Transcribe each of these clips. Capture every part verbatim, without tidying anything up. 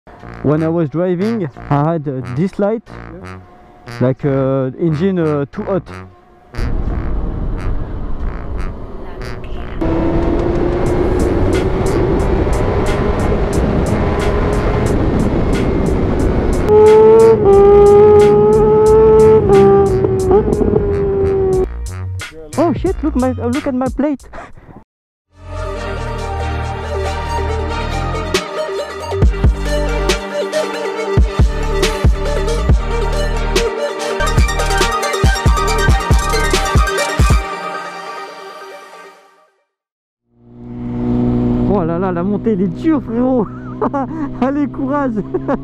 When I was driving, I had uh, this light, Yeah. like uh, engine uh, too hot. Oh shit! Look my uh, look at my plate. Oh là là, la montée elle est dure, frérot. Allez, courage.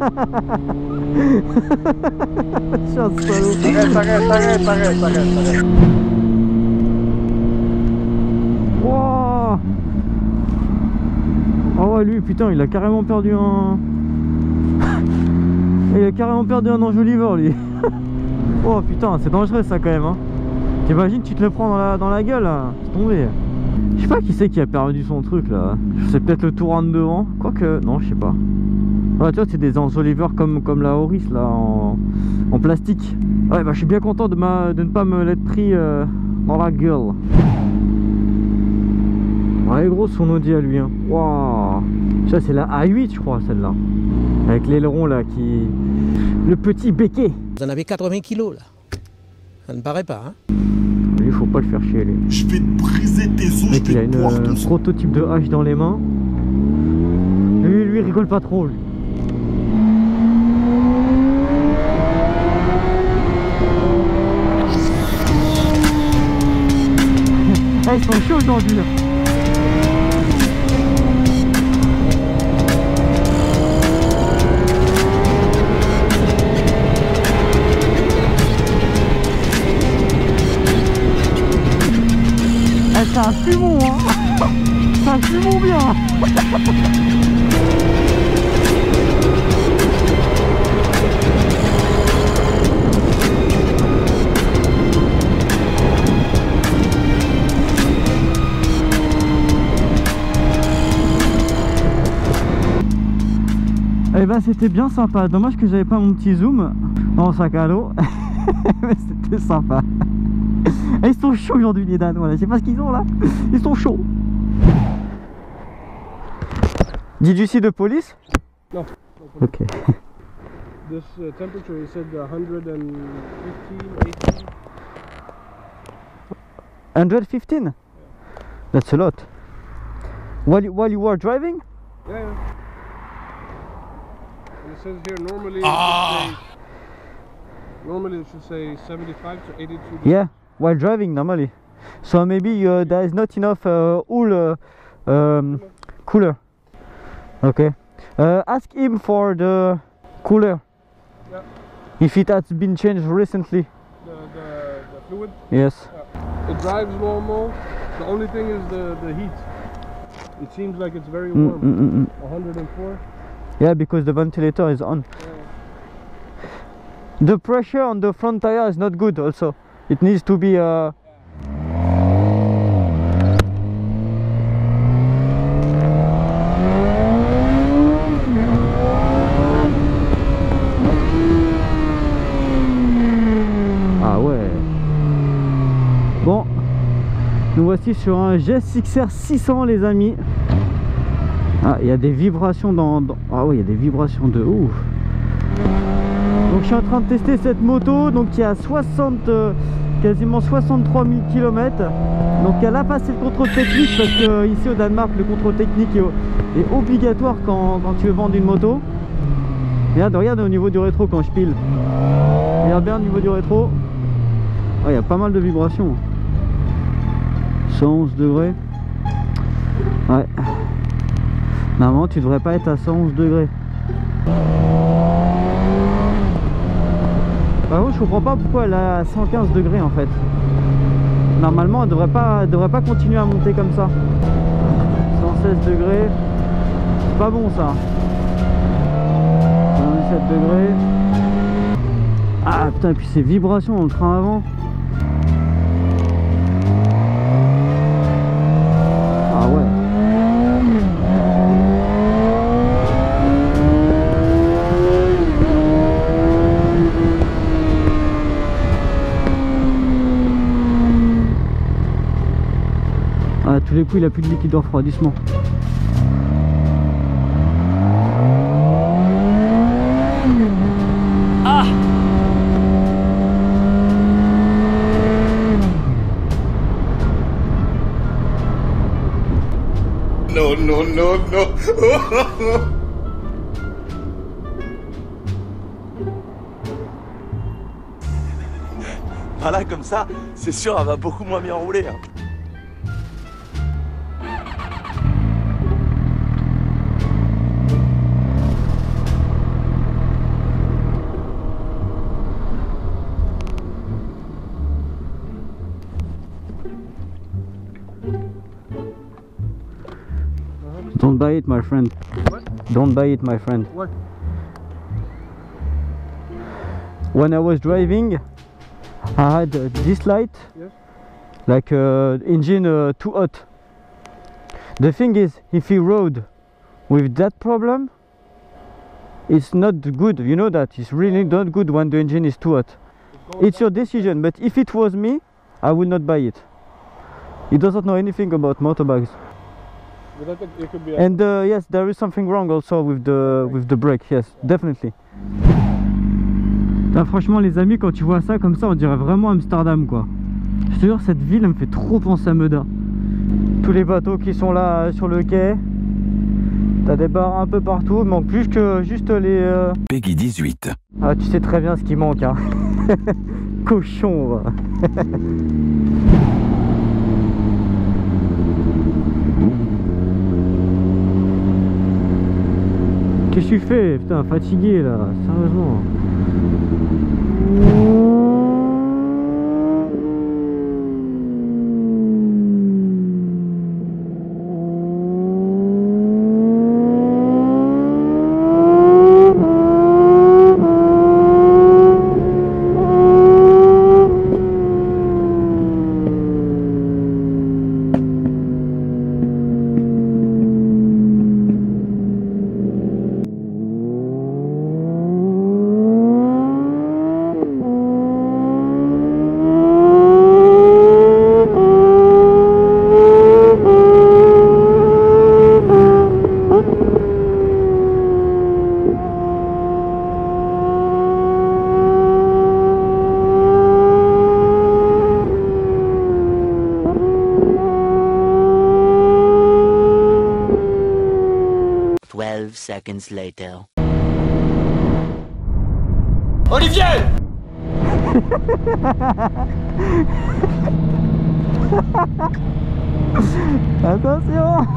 Tiens, salaud. Arrête, arrête, arrête, arrête, arrête, arrête. Wow. Oh ouais, lui, putain, il a carrément perdu un... il a carrément perdu un enjoliveur, lui. Oh putain, c'est dangereux ça quand même, hein. T'imagines, tu te le prends dans la, dans la gueule, là. C'est tombé. Je sais pas qui c'est qui a perdu son truc, là. C'est peut-être le Touran de devant. Quoique, non, je sais pas. Ouais, tu vois, c'est des enjoliveurs comme, comme la Auris, là, en, en plastique. Ouais, bah je suis bien content de, ma, de ne pas me l'être pris euh, dans la gueule. Ouais, gros, son Audi à lui, hein. Waouh. Ça, c'est la A huit, je crois, celle-là. Avec l'aileron, là, qui... Le petit béquet. Vous en avez quatre-vingts kilos, là. Ça ne paraît pas, hein. Lui, faut pas le faire chier, lui. Je vais te briser tes os, je Mec, il a vais une te boire euh, ton sang. prototype de hache dans les mains. Lui, lui, il rigole pas trop, lui. Ah, ils sont chauds aujourd'hui, là. Ah, c'est un fumon, hein. C'est un fumon bien. Eh ben c'était bien sympa, dommage que j'avais pas mon petit zoom dans le sac à dos. Mais c'était sympa. Et ils sont chauds aujourd'hui les dames, voilà, je sais pas ce qu'ils ont là. Ils sont chauds. Did you see the police? No. Okay. This uh, temperature, he said one hundred fifteen, eighteen. one hundred fifteen? That's a lot. While you, while you were driving? Yeah, yeah. And it says here normally Ah. it should say, normally it should say seventy-five to eighty-two. Yeah, while driving normally. So maybe uh, there is not enough uh, oil uh, um, cooler. Okay. Uh, ask him for the cooler. Yeah. If it has been changed recently. The, the, the fluid. Yes. Yeah. It drives normal. The only thing is the, the heat. It seems like it's very Mm, warm. mm, mm, mm. one hundred four. Yeah, because the ventilator is on. Yeah. The pressure on the front tire is not good also. It needs to be uh... Ah ouais. Bon, nous voici sur un G S X R six cents les amis. Ah, il y a des vibrations dans, dans... Ah oui, il y a des vibrations de ouf. Donc je suis en train de tester cette moto, donc qui a soixante, euh, quasiment soixante-trois mille kilomètres. Donc elle a passé le contrôle technique parce que euh, ici au Danemark le contrôle technique est, est obligatoire quand, quand tu veux vendre une moto. Regarde, regarde au niveau du rétro quand je pile. Regarde bien au niveau du rétro. Oh, il y a pas mal de vibrations. cent onze degrés. Ouais. Normalement tu devrais pas être à cent onze degrés. Par contre je comprends pas pourquoi elle est à cent quinze degrés en fait. Normalement elle devrait pas, elle devrait pas continuer à monter comme ça. cent seize degrés. C'est pas bon ça. cent dix-sept degrés. Ah putain, et puis ces vibrations dans le train avant. Ah ouais. tous les coups il a plus de liquide de refroidissement. Ah! No, no, no, no. Voilà, comme ça, c'est sûr, elle va beaucoup moins bien rouler. Hein. Don't buy it, my friend. What? Don't buy it, my friend. What? When I was driving, I had uh, this light, Yes. like uh, engine uh, too hot. The thing is, if he rode with that problem, it's not good. You know that it's really not good when the engine is too hot. It's your decision, but if it was me, I would not buy it. He doesn't know anything about motorbikes. But I think it could be a And uh, yes, there is something wrong also with the with the brake. Yes, definitely. Là, franchement, les amis, quand tu vois ça comme ça, on dirait vraiment Amsterdam, quoi. Je te jure, cette ville, elle me fait trop penser à Meda. Tous les bateaux qui sont là sur le quai. T'as des bars un peu partout. Il manque plus que juste les. Euh... Peggy dix-huit. Ah, tu sais très bien ce qui manque, hein. Cochon, va. Qu'est-ce que tu fais? Putain, fatigué là, sérieusement. twelve seconds later. Olivier! Attention.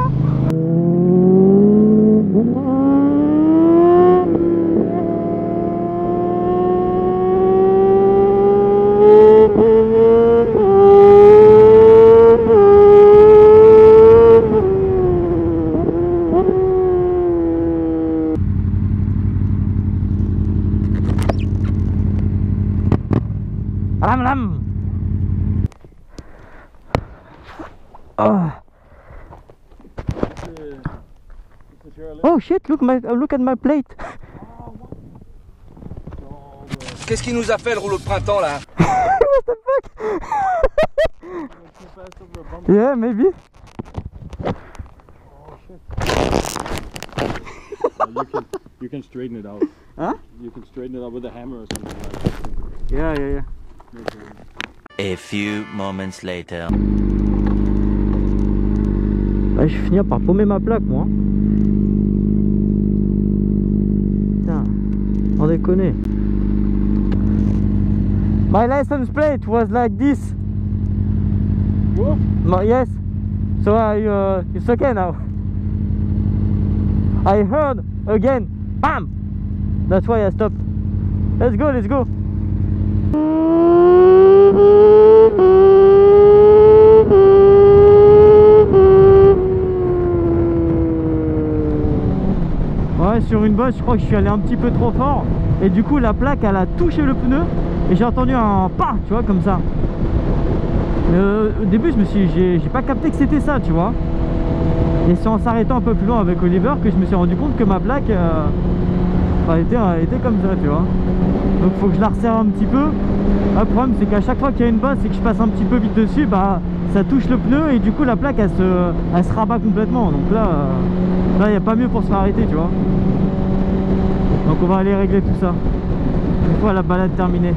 Ram ram. Oh. Oh shit, look my look at my plate. Qu'est-ce qui nous a fait le rouleau de printemps là? What the fuck? Yeah, maybe. you can you can straighten it out. Huh? You can straighten it out with a hammer or something like that. Yeah, yeah, yeah. No problem. A few moments later. Bah, je vais finir par paumer ma plaque, moi. Putain, sans déconner. My license plate was like this. Whoa. My, yes. So I, uh, it's okay now. I heard again. Bam! That's why I stopped. Let's go, let's go. Ouais, sur une bosse, je crois que je suis allé un petit peu trop fort. Et du coup, la plaque, elle a touché le pneu. Et j'ai entendu un pas, tu vois, comme ça. Mais euh, au début, je me suis, j'ai pas capté que c'était ça, tu vois. Et c'est en s'arrêtant un peu plus loin avec Oliver que je me suis rendu compte que ma plaque, euh, a été, a été comme ça, tu vois. Donc faut que je la resserre un petit peu. Le problème c'est qu'à chaque fois qu'il y a une bosse et que je passe un petit peu vite dessus, bah ça touche le pneu et du coup la plaque elle se, elle se rabat complètement. Donc là, euh, là il n'y a pas mieux pour se faire arrêter, tu vois. Donc on va aller régler tout ça une fois la balade terminée.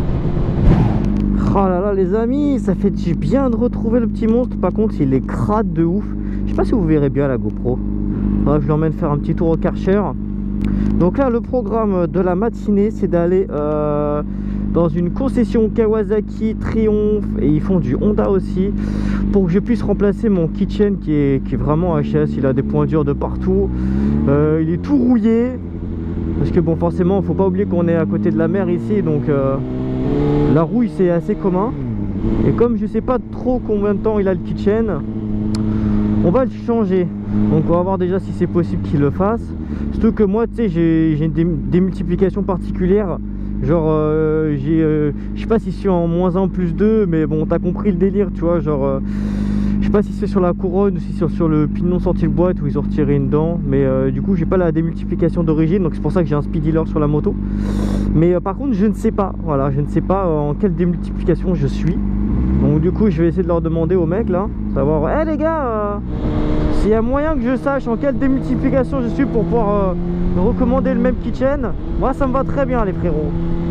Oh là là les amis, ça fait du bien de retrouver le petit monstre. Par contre il est crade de ouf. Je sais pas si vous verrez bien la GoPro. Bref, je l'emmène faire un petit tour au Karcher. Donc là le programme de la matinée c'est d'aller euh, dans une concession Kawasaki, Triumph, et ils font du Honda aussi, pour que je puisse remplacer mon kitchen qui est, qui est vraiment H S. Il a des points durs de partout, euh, il est tout rouillé parce que bon forcément faut pas oublier qu'on est à côté de la mer ici, donc euh, la rouille c'est assez commun. Et comme je sais pas trop combien de temps il a le kitchen, on va le changer. Donc on va voir déjà si c'est possible qu'il le fasse. Surtout que moi tu sais j'ai une démultiplication particulière. Genre euh, j'ai euh, je sais pas si c'est en moins un plus deux, mais bon t'as compris le délire, tu vois. Genre euh, je sais pas si c'est sur la couronne ou si c'est sur le pignon sorti de boîte où ils ont retiré une dent. Mais euh, du coup j'ai pas la démultiplication d'origine, donc c'est pour ça que j'ai un speed dealer sur la moto. Mais euh, par contre je ne sais pas, voilà, je ne sais pas en quelle démultiplication je suis. Donc du coup je vais essayer de leur demander aux mecs là, savoir, hé hey, les gars, euh, s'il y a moyen que je sache en quelle démultiplication je suis pour pouvoir euh, recommander le même kitchen. Moi ça me va très bien les frérots.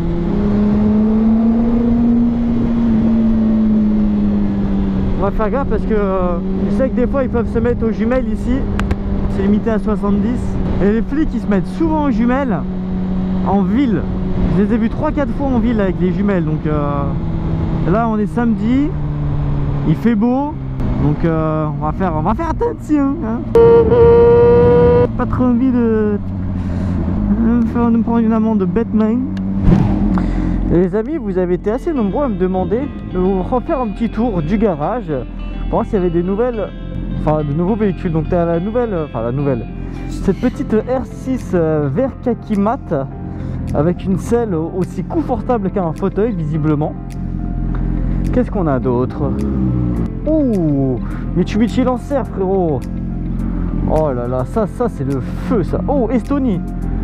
On va faire gaffe parce que euh, je sais que des fois ils peuvent se mettre aux jumelles ici. C'est limité à soixante-dix. Et les flics ils se mettent souvent aux jumelles en ville. Je les ai vus trois quatre fois en ville avec les jumelles. Donc euh, là on est samedi, il fait beau. Donc euh, on va faire on va faire attention hein. Pas trop envie de me faire de me prendre une amende bête main. Et les amis, vous avez été assez nombreux à me demander de vous refaire un petit tour du garage pour voir s'il y avait des nouvelles, enfin de nouveaux véhicules. Donc tu as la nouvelle, enfin la nouvelle, cette petite R six euh, vert kaki mat avec une selle aussi confortable qu'un fauteuil visiblement. Qu'est-ce qu'on a d'autre? Oh, Mitsubishi Lancer frérot. Oh là là, ça, ça c'est le feu ça. Oh, Estonie.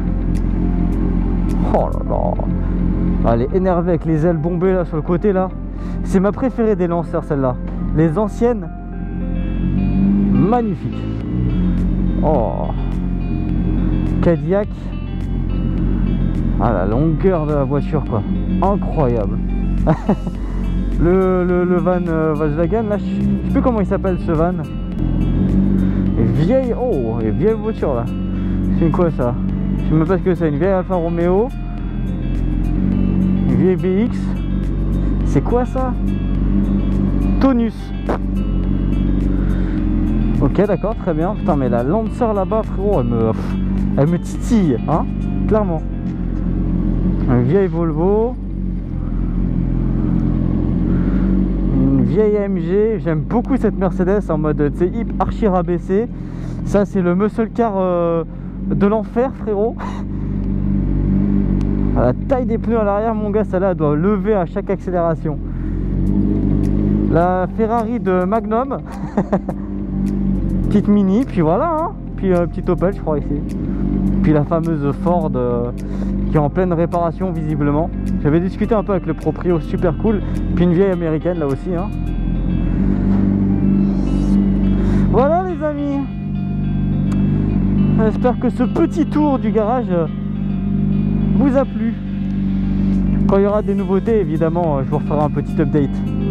Oh là là. Elle est énervée avec les ailes bombées là sur le côté là. C'est ma préférée des lanceurs celle-là. Les anciennes, magnifique. Oh, Cadillac. Ah la longueur de la voiture quoi, incroyable. le, le, le van euh, Volkswagen là, je sais plus comment il s'appelle ce van. Et vieille, oh, et vieille voiture là. C'est quoi ça? Je sais même pas ce que c'est, une vieille Alfa Romeo. Une vieille B X. C'est quoi ça? Tonus. Ok d'accord, très bien. Putain mais la Lancer là-bas frérot, elle me, elle me titille hein, clairement. Une vieille Volvo. Une vieille A M G. J'aime beaucoup cette Mercedes en mode tu sais, archi rabaissé. Ça c'est le muscle car euh, de l'enfer frérot. À la taille des pneus à l'arrière mon gars, celle-là doit lever à chaque accélération. La Ferrari de Magnum. Petite mini, puis voilà hein. Puis un euh, petit Opel je crois ici. Puis la fameuse Ford euh, qui est en pleine réparation visiblement. J'avais discuté un peu avec le proprio, super cool. Puis une vieille américaine là aussi hein. Voilà les amis. J'espère que ce petit tour du garage vous a plu. Quand il y aura des nouveautés évidemment je vous referai un petit update.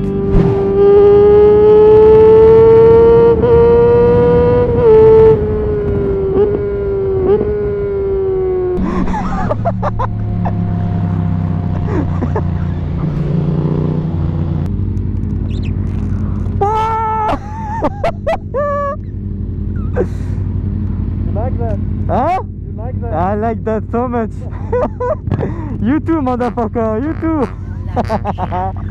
You like that? Huh? You like that? I like that so much. You too, motherfucker. You too.